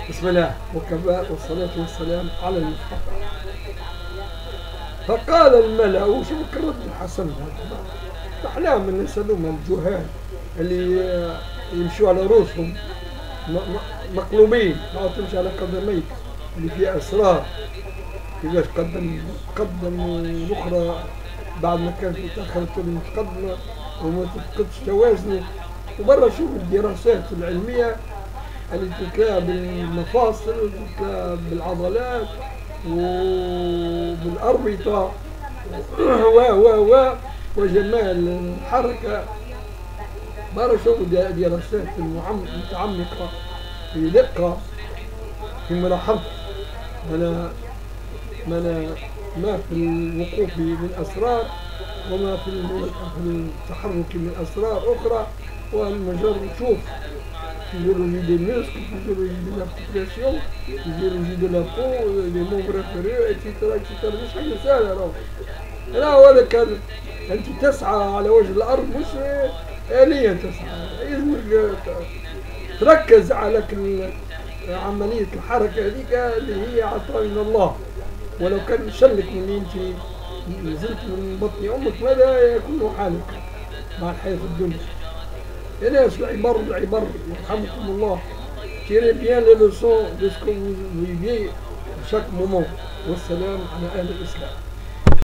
بسم الله وكفى والصلاة والسلام على المصطفى. فقال الملأ، وشوف الرد الحسن هذا، أحلام الناس هذوما الجهال اللي يمشوا على رؤوسهم مقلوبين، ما تمشي على قدميك اللي فيها أسرار. كيفاش قدم الأخرى بعد ما كانت متأخرة متقدمة وما تفقدش توازنه. وبرا شوف الدراسات العلمية اللي تتلاعب بالمفاصل وتتلاعب بالعضلات وبالأربطة وجمال الحركة. برا شوف دراسات متعمقة في دقة في ملاحظة ما في الوقوف من أسرار وما في التحرك من أسرار أخرى. والمجرد شوف physiologie des muscles, physiologie de l'articulation, physiologie de la peau, les membres inférieurs, etc. مش حاجة سهلة راهو. هذا كان أنت تسعى على وجه الأرض، مش آليا تسعى، لازمك تركز على عملية الحركة هذيك اللي هي عطاء من الله. ولو كان شلك من اللي أنت نزلت من بطن أمك ماذا يكون حالك مع الحياة الدنيا؟ Et là, العبر يرحمكم الله. Tirez bien les leçons de ce que vous vivez à chaque moment. Wassalam ala ahli l'islam.